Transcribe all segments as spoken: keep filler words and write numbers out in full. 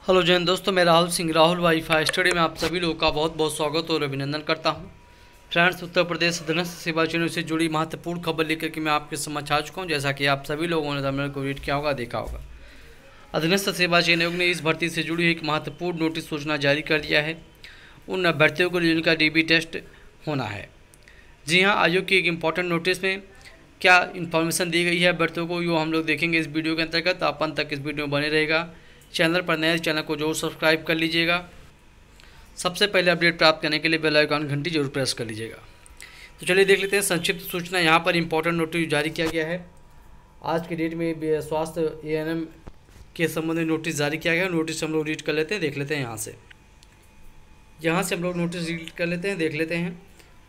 Hello जैन दोस्तों, मैं राहुल सिंह राहुल वाईफाई स्टडी में आप सभी लोगों का बहुत बहुत स्वागत और अभिनंदन करता हूं। फ्रेंड्स, उत्तर प्रदेश अधीनस्थ सेवा चयन से जुड़ी महत्वपूर्ण खबर लेकर के मैं आपके समक्ष आ चुका हूं। जैसा कि आप सभी लोगों ने थंबनेल को रीड किया होगा, देखा होगा, अधीनस्थ सेवा चयन आयोग ने इस भर्ती से जुड़ी एक महत्वपूर्ण नोटिस सूचना जारी कर दिया है उन अभ्यर्थियों को जिनका डी बी टेस्ट होना है। जी हाँ, आयोग की एक इम्पॉर्टेंट नोटिस में क्या इन्फॉर्मेशन दी गई है अभ्यर्थियों को, यो हम लोग देखेंगे इस वीडियो के अंतर्गत। आप अंत तक इस वीडियो में बने रहेगा। चैनल पर नए चैनल को जरूर सब्सक्राइब कर लीजिएगा। सबसे पहले अपडेट प्राप्त करने के लिए बेल आइकन घंटी जरूर प्रेस कर लीजिएगा। तो चलिए देख लेते हैं संक्षिप्त सूचना। यहाँ पर इंपॉर्टेंट नोटिस जारी किया गया है। आज के डेट में स्वास्थ्य ए एन एम के संबंध में नोटिस जारी किया गया है। नोटिस हम लोग रीड कर लेते हैं, देख लेते हैं। यहाँ से यहाँ से हम लोग नोटिस रीड कर लेते हैं, देख लेते हैं।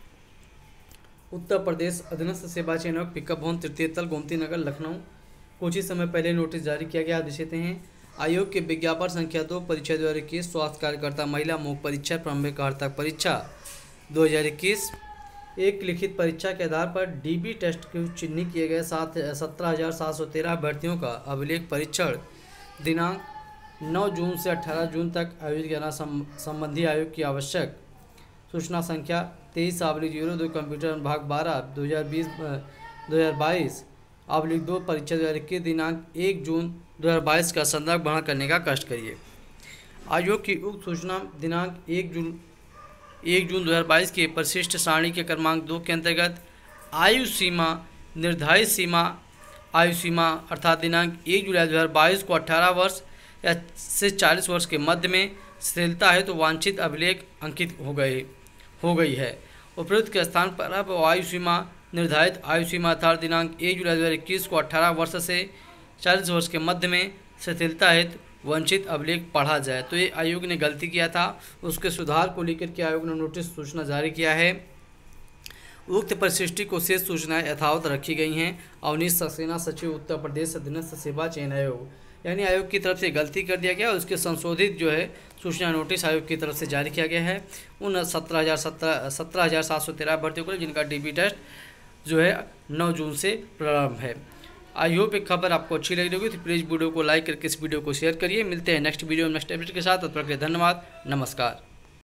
उत्तर प्रदेश अधीनस्थ सेवा चयन आयोग, पिकअप भवन, तृतीय तल, गोमती नगर, लखनऊ। कुछ ही समय पहले नोटिस जारी किया गया। देते हैं आयोग के विज्ञापन संख्या दो, परीक्षा दो हज़ार इक्कीस, स्वास्थ्य कार्यकर्ता महिला मुख्य परीक्षा प्रारंभिक अर्हता परीक्षा दो हज़ार इक्कीस। एक लिखित परीक्षा के आधार पर डीबी टेस्ट के चिन्हित किए गए सात सत्रह हज़ार सात सौ तेरह अभ्यर्थियों का अभिलेख परीक्षण दिनांक नौ जून से अठारह जून तक आयोजित करना संबंधी आयोग की आवश्यक सूचना संख्या तेईस आबली जीरो दो कंप्यूटर विभाग बारह दो हज़ार बीस दो हज़ार बाईस आबलिक दो परीक्षा दो हज़ार इक्कीस दिनांक एक जून दो हज़ार बाईस का संदर्भ ग्रहण करने का कष्ट करिए। आयोग की उक्त सूचना दिनांक एक जून एक जून दो हज़ार बाईस के परिशिष्ट सारणी के क्रमांक दो के अंतर्गत आयु सीमा निर्धारित सीमा आयु सीमा अर्थात दिनांक एक जुलाई दो हज़ार बाईस को अठारह वर्ष या से चालीस वर्ष के मध्य में शिथिलता है तो वांछित अभिलेख अंकित हो गए हो गई है। उपरोक्त के स्थान पर अब आयु सीमा निर्धारित आयु सीमा अर्थात दिनांक एक जुलाई दो हज़ार इक्कीस को अठारह वर्ष से चालीस वर्ष के मध्य में शिथिलता हेतु वंचित अभिलेख पढ़ा जाए। तो ये आयोग ने गलती किया था, उसके सुधार को लेकर के आयोग ने नोटिस सूचना जारी किया है। उक्त परिशिष्टि को शेष सूचनाएं यथावत रखी गई हैं। अवनीश सक्सेना, सचिव, उत्तर प्रदेश अधीनस्थ सेवा चयन आयोग, यानी आयोग की तरफ से गलती कर दिया गया। उसके संशोधित जो है सूचना नोटिस आयोग की तरफ से जारी किया गया है उन सत्रह हज़ार सत्रह सत्रह हज़ार सात सौ तेरह अभ्यर्थियों को जिनका डी बी टेस्ट जो है नौ जून से प्रारंभ है। आई होप एक खबर आपको अच्छी लगी होगी, तो प्लीज़ वीडियो को लाइक करके इस वीडियो को शेयर करिए। मिलते हैं नेक्स्ट वीडियो में नेक्स्ट अपडेट के साथ। तब तक के लिए धन्यवाद, नमस्कार।